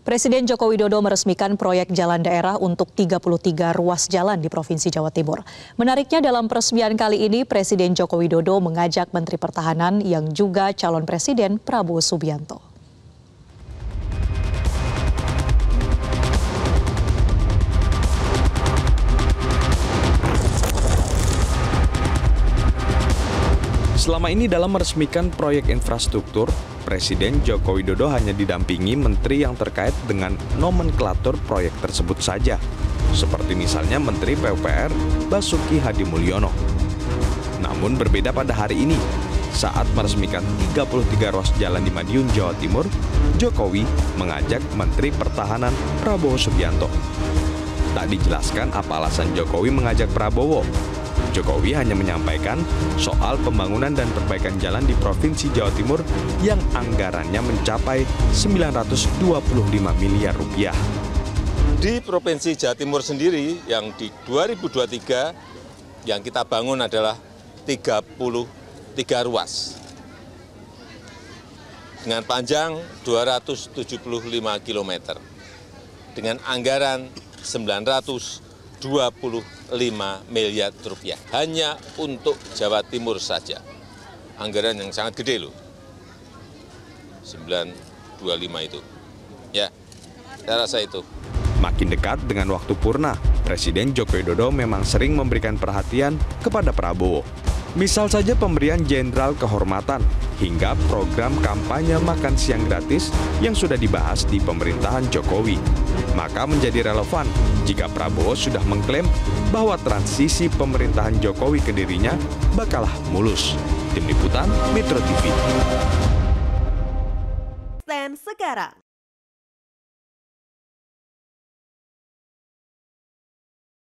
Presiden Joko Widodo meresmikan proyek jalan daerah untuk 33 ruas jalan di Provinsi Jawa Timur. Menariknya dalam peresmian kali ini, Presiden Joko Widodo mengajak Menteri Pertahanan yang juga calon Presiden Prabowo Subianto. Selama ini dalam meresmikan proyek infrastruktur, Presiden Joko Widodo hanya didampingi menteri yang terkait dengan nomenklatur proyek tersebut saja, seperti misalnya Menteri PUPR Basuki Hadimulyono. Namun berbeda pada hari ini, saat meresmikan 33 ruas jalan di Madiun, Jawa Timur, Jokowi mengajak Menteri Pertahanan Prabowo Subianto. Tak dijelaskan apa alasan Jokowi mengajak Prabowo. Jokowi hanya menyampaikan soal pembangunan dan perbaikan jalan di Provinsi Jawa Timur yang anggarannya mencapai 925 miliar rupiah. Di Provinsi Jawa Timur sendiri yang di 2023 yang kita bangun adalah 33 ruas dengan panjang 275 km dengan anggaran 925 miliar rupiah hanya untuk Jawa Timur saja. Anggaran yang sangat gede loh, 925 itu. Ya, saya rasa itu. Makin dekat dengan waktu purna, Presiden Joko Widodo memang sering memberikan perhatian kepada Prabowo. Misal saja pemberian jenderal kehormatan hingga program kampanye makan siang gratis yang sudah dibahas di pemerintahan Jokowi. Maka menjadi relevan jika Prabowo sudah mengklaim bahwa transisi pemerintahan Jokowi ke dirinya bakalah mulus. Tim Liputan Metro TV. Sekarang.